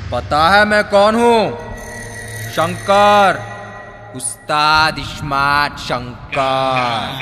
पता है मैं कौन हूँ? शंकर, उस्ताद इस्मार्ट शंकर।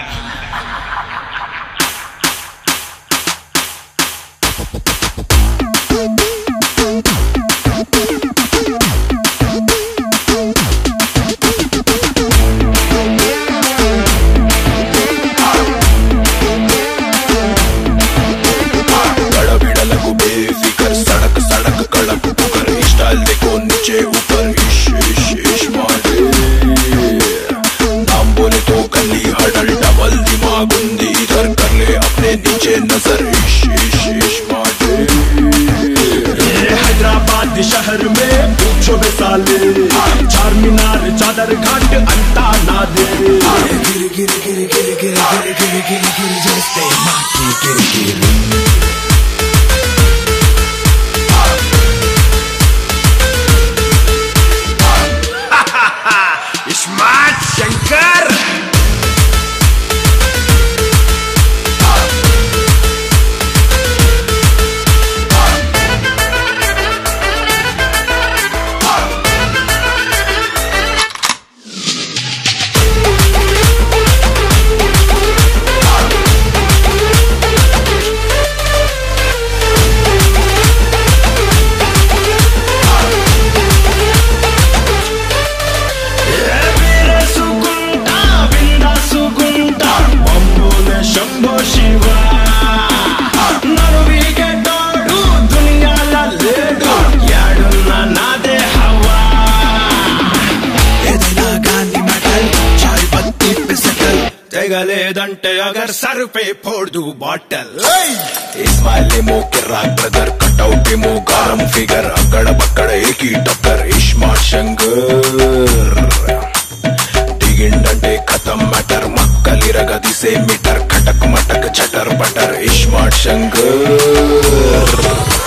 हैदराबाद शहर में पूछो बे साले, चार मीनार चादर घाट अंता ना दे। गिर गिर गिर गिर गिर गिर गिर गिर गिर जैसे माटी गिर गिर। इस्मार्ट शंकर। లేదంటే అగర్ సర్ పే ఫోడు బాటల్। ఇస్మాయిలేమో కిరాక్ బ్రదర్, కట్అవుట్ ఏమో గారం ఫిగర్, అక్కడ బక్కడ ఏకీ టక్కర్ ఇస్మార్ట్ శంకర్। దిగిండంటే ఖతం మ్యాటర్, మక్కలిరగ దిసే మీటర్, కటక్ మటక్ చటర్ బటర్ ఇస్మార్ట్ శంకర్।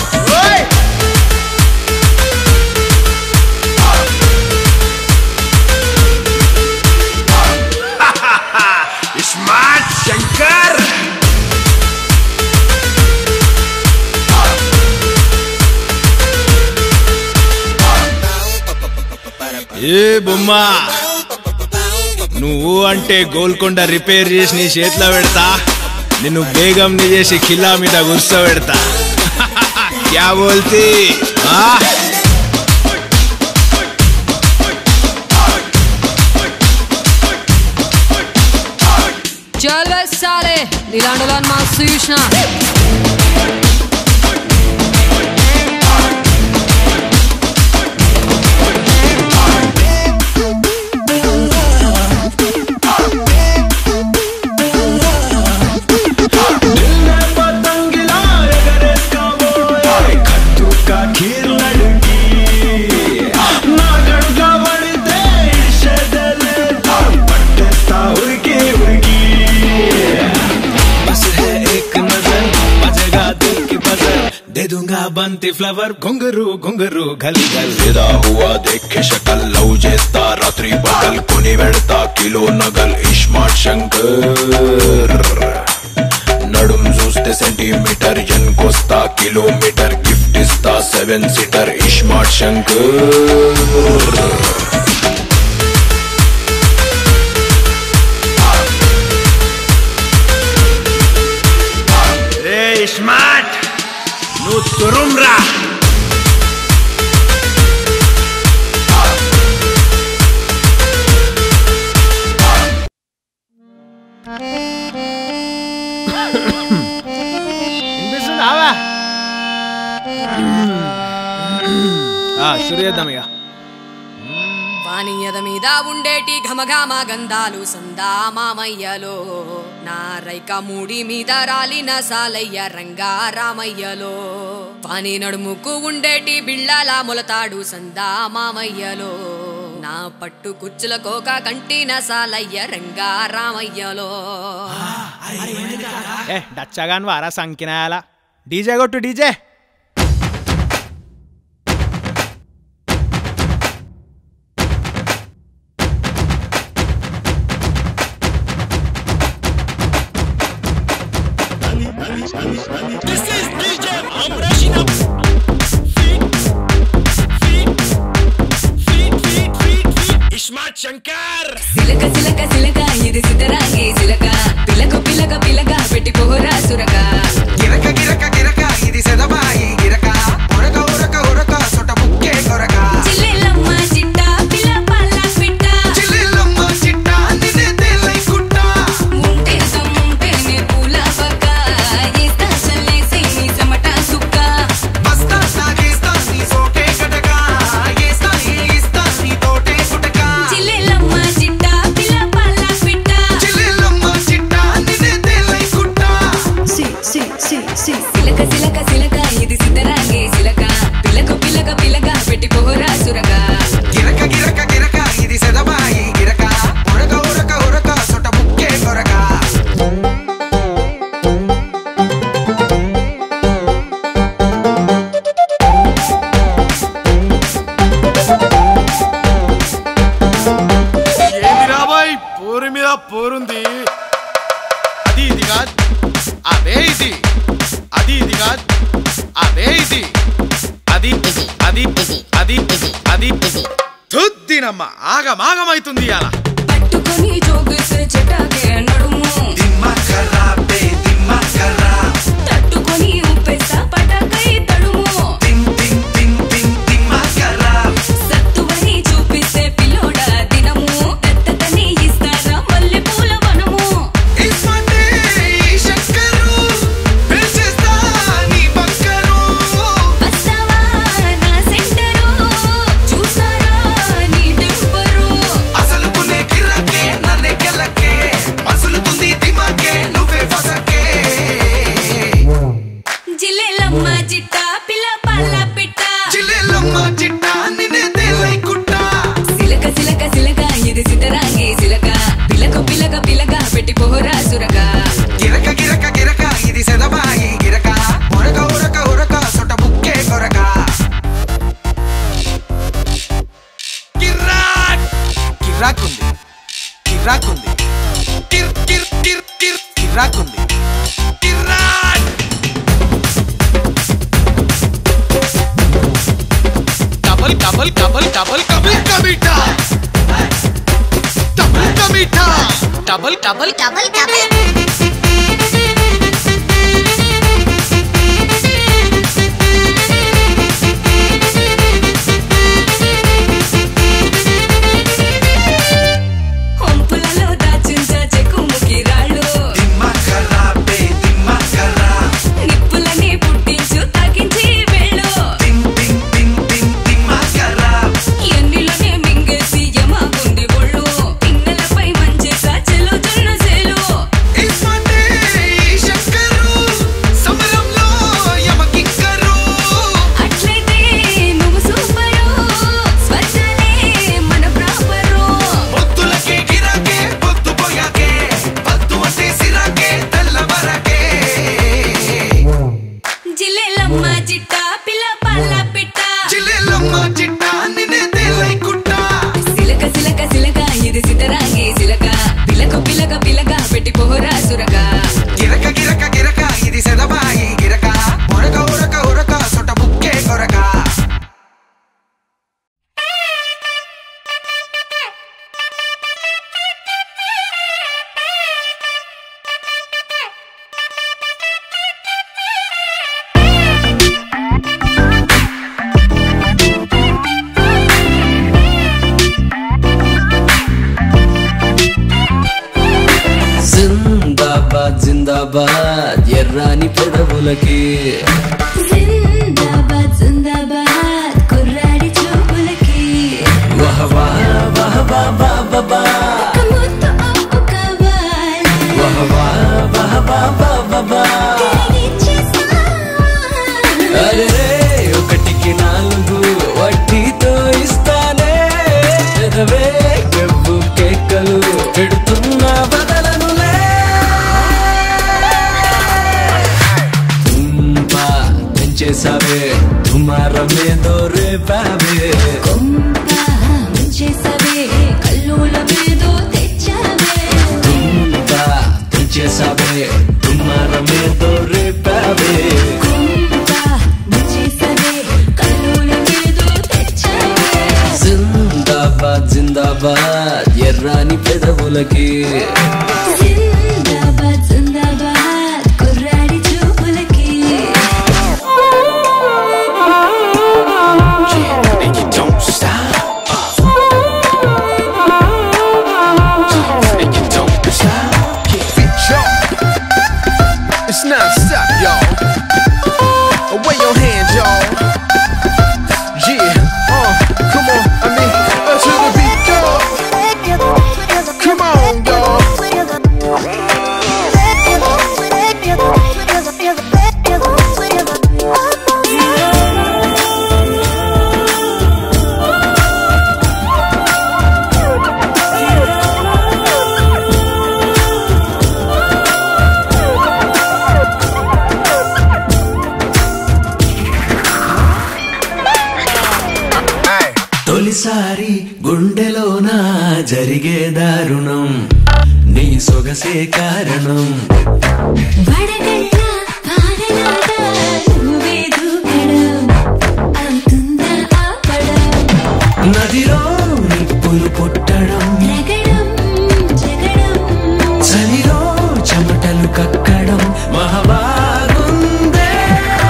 स्मार्ट शंकर। ఏ బొమ్మా, నువ్వు అంటే గోల్కొండ రిపేర్ చేసి నీ చేతిలో పెడతా, నిన్ను బేగం ని చేసి ఖిల్లా మీద కూర్చోబెడతా। క్యా బోల్తీ? चल बे साले, नीलांडोलान मास्तु युष्णा। दे दूंगा बंती फ्लावर घुंगरू घुंगरू गली गल। फिदा हुआ देख के शक्ल, लव చేస్తా రాత్రి పగల్, కొని వెడతా కిలో నగల్ ఇస్మార్ట్ శంకర్। నడుం చూస్తే సెంటీమీటర్, ఎన్కొస్తా కిలోమీటర్, గిఫ్ట్ ఇస్తా 7 సీటర్ ఇస్మార్ట్ శంకర్। రే ఇస్మార్ట్, నువ్వు తురుమ్రా। వినిపిస్తుందావా? షురు చేద్దాం ఇక। వాణియద మీద ఉండేటి ఘమఘమ గంధాలు సందా మామయ్యలో, నా రైక మూడి మీద రాలిన సాలయ్య రంగా రామయ్యలో, వాణి నడుముకు ఉండేటి బిళ్ళల మొలతాడు సందా మామయ్యలో, నా పట్టు కుచ్చుల కోక కంటిన సాలయ్య రంగా రామయ్యలో। డచ్చగాన్ వారా సంకినాయాల, డీజే కొట్టు డీజే। శంకర్ సిలక సిలక సిలక ఇది సిద్ధరాంగి సిలక పిలక పిలక పిలక పెట్టి పోరా సురక గిరక గిరక గిరక ఇది సెదబాయి గిరక ఉరక ఉరక ఉరక సొట బుక్కే కొరక చిల్లెలమ్మ చిట్ట పిల్ల పల్ల పిట్ట చిల్లెలమ్మ చిట్ట నిన్నే తేలై కుట్ట ఉంటే సమ్ముంటేనే పూల పక్క ఇస్తా చల్లేసి నీ సమట సుక్క బస్తా సాగేస్తా నీ సోకే కటక ఏస్తా ఏస్తా నీ తోటే కుటక చిల్లెలమ్మ చిట్ట పిల్ల పల్ల పిట్ట చిల్లెలమ్మ చిట్ట నిన్నే తేలై కుట్ట సిలక సిలక సిలక ఇది సిద్ధరాంగి సిలక పిలక పిలక పిలక పెట్టి పోరా సురక గిరక గిరక గిరక ఇది సెదబాయి గిరక ఉరక ఉరక ఉరక సొట బుక్కే కొరక ఏమిరా బాయ్ పోరు మీద పోరుంది అది ఇది కాదు అదే ఇది అది ఇది కాదు అదే ఇది అది అది అది అది తుద్దినమ్మ ఆగమాగమైతుంది అలా పట్టుకొని జోగిస్తే చెటాకే నడుము దిమ్మా ఖరాబే దిమ్మా ఖరాబ్ తట్టుకొని ఉప్పేసా పటాకై తడుము టింగ్ టింగ్ టింగ్ టింగ్ దిమ్మా ఖరాబ్ సత్తువని చూపిస్తే పిల్లోడా దినము దత్తతని ఇస్తారా మల్లె పూల వనము ఇస్మాటే శంకరు పిలిచేస్తా నీ బంకరు వస్తావా నా సెంటరు చూసారా నీ టెంపరు అసలుకునే గిరకే నన్నే గెలకే మసులుతుంది దిమాకే నువ్వే ఫసకే జిల్లెలమ్మ చిట్ట పిల్ల పల్ల పిట్ట చిల్లెలమ్మ చిట్ట నిన్నే తేలై కుట్ట సిలక సిలక సిలక ఇది సిద్ధరాంగి సిలక పిలక పిలక పిలక పెట్టి పోరా సురక గిరక గిరక గిరక ఇది సెదబాయి గిరక ఉరక ఉరక ఉరక సొట బుక్కే కొరక గిర్రాక్ గిర్రాకుంది గిర్రాకుంది గిర్ గిర్ గిర్ గిర్ గిర్రాకుంది గిర్రాక్ డబల్ డబల్ డబల్ డబల్ కబుల్ కబీటా డబల్ కబీటా డబల్ డబల్ double double హొంపులలో దాచుంచ చెక్కుముకి రాళ్ళు దిమ్మా ఖరాబే దిమ్మా ఖరాబ్ నిప్పులని పుట్టించు తాకించి వెళ్ళు టింగ్ టింగ్ టింగ్ టింగ్ దిమ్మా ఖరాబ్ ఎన్నిలోనే మింగేసి యమాగుంది ఒళ్ళు పిన్నెలపై మంచేసా చెలు జొన్న సేలు ఇస్మాటే శంకరు సమరంలో యమకింకరు అట్లయితే నువ్వు సూపరు స్వర్గాలే మన ప్రాపరు పొత్తులకే గిరాకే పొత్తు పోయాకే పత్తు అంటే సిరాకే తెల్లబరకే జిల్లెలమ్మ చిట్ట పిల్ల పల్ల పిట్ట చిల్లెలమ్మ చిట్ట నిన్నే తేలై కుట్ట సిలక సిలక సిలక ఇది సిద్ధరాంగి సిలక పిలక పిలక పిలక పెట్టి పోరా సురక గిరక గిరక గిరక ఇది సెదబాయి గిరక ఉరక ఉరక ఉరక సొట బుక్కే కొరక జిందాబాద్ జిందాబాద్ ఎర్రాని పెదవులకి జిందాబాద్ జిందాబాద్ కుర్రాడి చూపులకి వహవా వహవా బాబా ముద్దు అప్పు కావాలి వహవా వహవా బాబా అరే ఒకటికి నాలుగు వడ్డీతో ఇస్తానే పెదవే గబ్బు కేకలు పెడుతున్నా బదలనులే తుంపా పెంచేసావే తుమారమేదో రేపావే కొంప ముంచేసవే కల్లుల మీదో తెచ్చావే తుంపా పెంచేసావే తుమారమేదో రేపావే కొంప ముంచేసవే కల్లుల మీదో తెచ్చావే జిందాబాద్ జిందాబాద్ మూలకి జిందాబాద్ జిందాబాద్ కుర్రాడి చూపులకి It's non-stop, y'all. Away your hands, y'all. Yeah, come on, I mean, to the beat, y'all. Come on, y'all. తొలిసారి గుండెలోన జరిగే దారుణం నీ సొగసే కారణం వడగళ్ళ వానలాగా నువ్వే దూకడం అవుతుందా ఆపడం నదిలో నిప్పులు పుట్టడం రగడం జగడం చలిలో చెమటలు కక్కడం మహాబాగుందే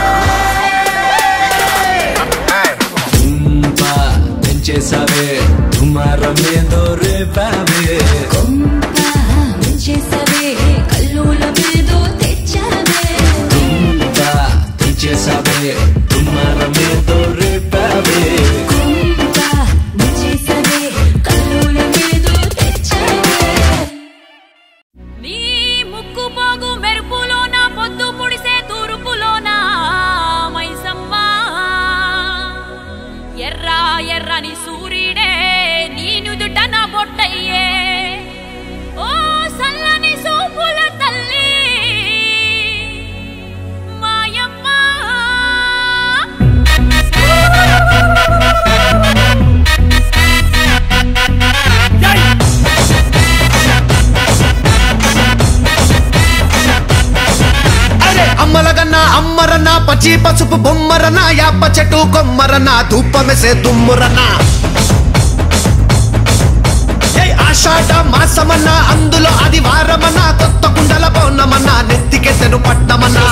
తుంపా తెంచేసావే తుమారమేదో రేపావే కొంప ముంచేసావే కల్లోల మీదో తెచ్చావే తుంపా తెంచేసావే తుమారమేదో రేపావే కొంప ముంచేసావే కల్లోల మీదో తెచ్చావే నీ ముక్కు పోగు మెరుపులోన పొద్దు పొడిసే తూర్పులోన మైసమ్మ ఎర్ర ఎర్రని సూర్యుడే నీ నుదుట నా బొట్టయ్యే ఓ సల్లని సూపుల తల్లి మాయమ్మ అరే అమ్మలగన్నా అమ్మరన్నా పచ్చి పసుపు బొమ్మరన్నా యాప చెట్టు కొమ్మరన్నా ధూపమెసే దుమ్మురన్నా ఆషాఢ మాసమన్నా అందులో ఆదివారమన్నా కొత్త కుండల పౌర్ణమన్నా నెత్తికెత్తెను పట్నమన్నా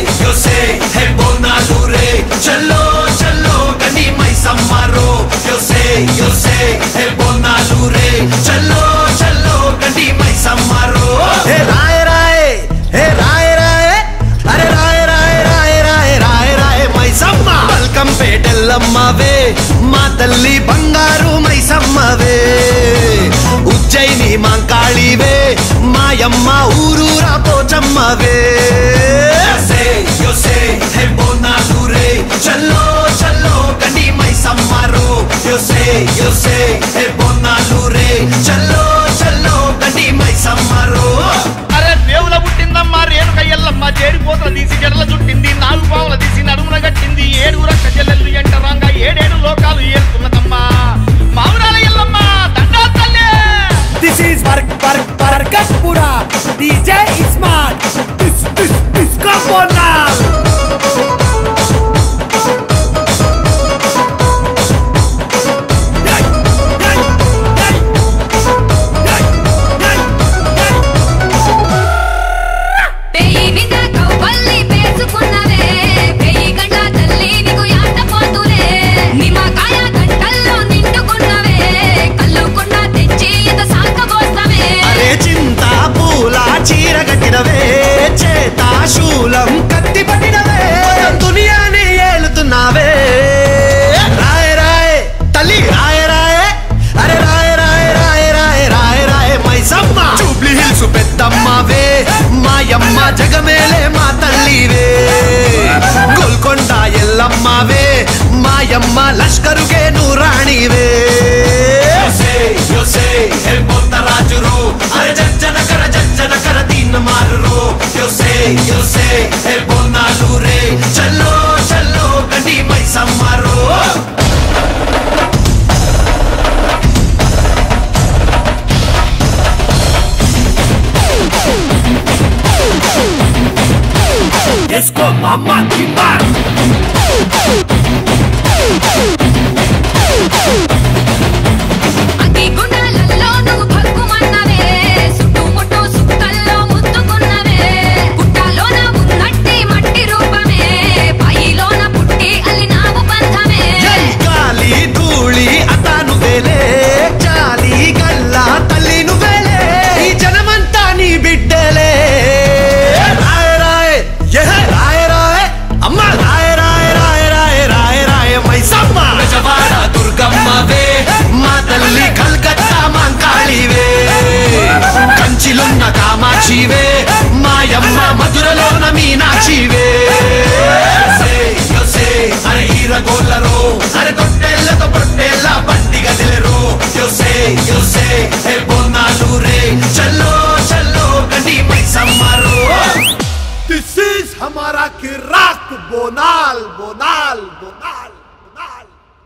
చల్లో చల్లో గని మైసమ్మారో చల్లో చల్లో గని మైసమ్మారో హే రాయ రాయ హే రాయ రాయ అరే రాయ రాయ రాయ రాయ రాయ రాయ మైసమ్మ వెల్కమ్ పేటెల్లమ్మవే మా తల్లి బంగారు మైసమ్మవే ఉజ్జయిని మాంకాళివే మాయమ్మ ఊరూరా పోచమ్మవే చల్లో చల్లో గండి మైసమ్మారో చల్లో చల్లో గండి మైసమ్మారో అరే దేవుల పుట్టిందమ్మా రేణుక ఎల్లమ్మ చేరిపోతల తీసి జడల చుట్టింది నాలుగు పావుల తీసి నడుమున కట్టింది 7 రక్త చెల్లెళ్ళు ఎంటరాంగా 7 లోకాలు ఏలుతున్నదమ్మా మావురాల ఎల్లమ్మ దండా తల్లి. This is Barkatpura. DJ is smart. This come on now. పెయి మీద కవ్వల్లి పేసుకున్నవే పెయి గంట తల్లి నీకు యాట పోతులే నిమ్మకాయ గంటల్లో నిండుకున్నవే కల్లు కొండ తెచ్చి ఇంత సాకబోస్తవే అరే చింత పూల చీర కట్టినవే చేత శూలం కత్తి పట్టినవే దునియాని ఏలుతున్నావే రాయ రాయ తల్లి రాయ రాయ అరే రాయ రాయ రాయ రాయ రాయ రాయ మైసమ్మ జూబ్లీ హిల్స్ పెద్దమ్మవే మాయమ్మ జగమేలే మా తల్లివే గోల్కొండ ఎల్లమ్మవే మాయమ్మ లష్కరుగే నూరాణివే రాజురు అరే జజ్జన కర దీన్ మారు బోనాలు రే చల్లో చల్లో గండి మైసమ్మారో Esco mama timbar. అగ్గి గుండాలలో నువ్వు భగ్గుమన్నవే చల్లరో అరే తొట్టేళ్లతో పొట్టేళ్ళ బండి గదిలెరో యోసే హే బోనాలు రే చల్లో చల్లో గండి మై సమ్మరో దిస్ ఇస్ హమారా కిరాక్ బోనాల్ బోనాల్ బోనాల్ బోనాల్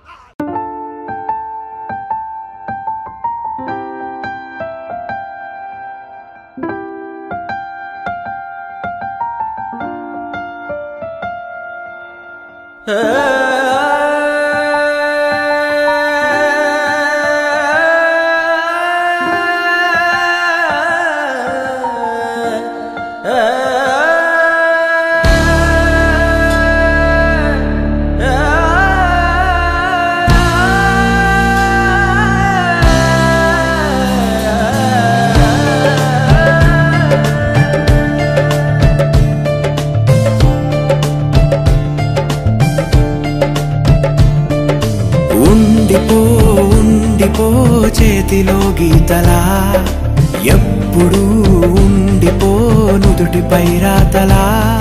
ఉండిపో చేతిలో గీతలా ఎప్పుడు ఉండిపో నుదుటిపై రాతలా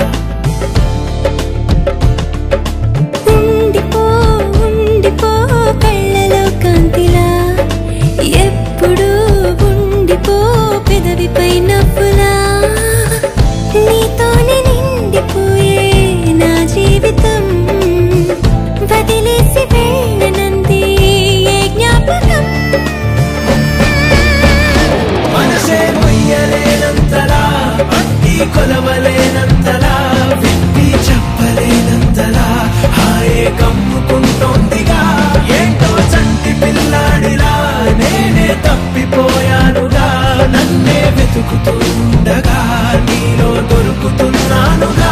ఉండిపో కళ్ళలో కాంతిలా ఎప్పుడు ఉండిపో పెదవిపై నవ్వులా నీతోనే నిండిపోయే నా జీవితం వదిలేసి వెళ్ళనంది ఏ జ్ఞాపకం మనసే మొయ్యలేనంతలా పట్టి కొలవలేనంతలా విప్పి చెప్పలేనంతలా హాయే కమ్ముకుంటోందిగా ఏంటో చంటి పిల్లాడిలా నేనే తప్పిపోయానుగా నన్నే వెతుకుతుండగా నీలో దొరుకుతున్నానుగా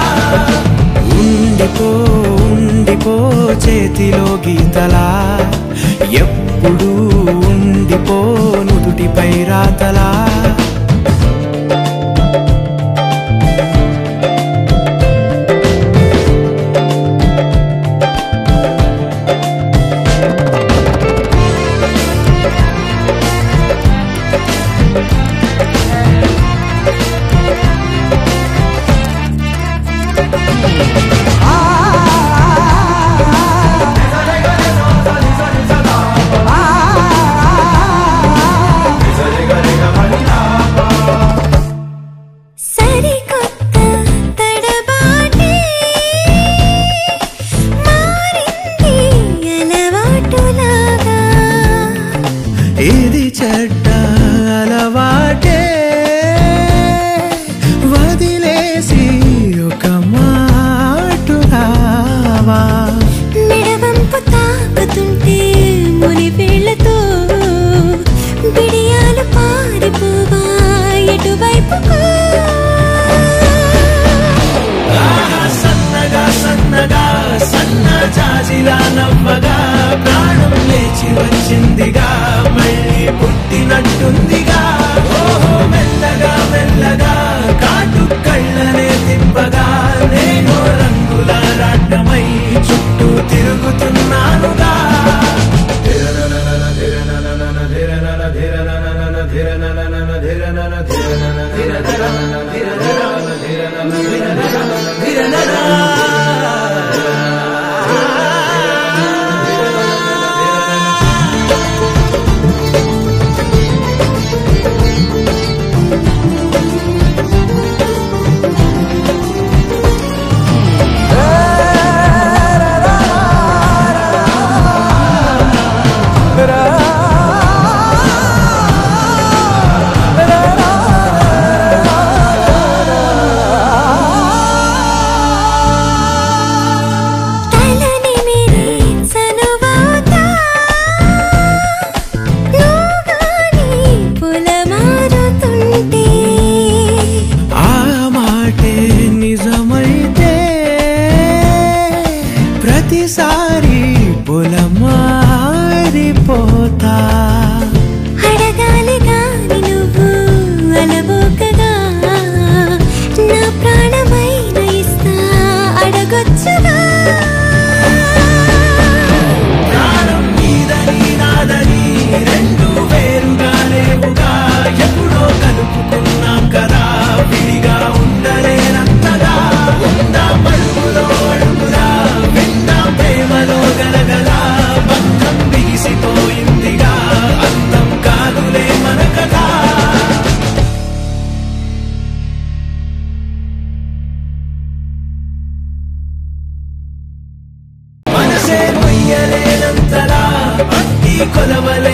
ఉండిపో చేతిలో గీతలా ఎప్పుడు ఉండిపో నుదుటిపై రాతలా ఇది చెడ్డ అలవాటే వదిలేసి ఒక మాటు రావా మెడవంపు తాకుతుంటే ముని వేళ్లతో బిడియాలు పారిపోవా ఎటువైపుకు సన్న జాజిలా నవ్వగా ప్రాణం లేచి వచ్చిందిగా మళ్ళీ పుట్టినట్టుందిగా ఓహో మెల్లగా కాటు కళ్ళనే తిప్పగా నేను రంగుల రాటమై చుట్టూ తిరుగుతున్నానుగా అలవలే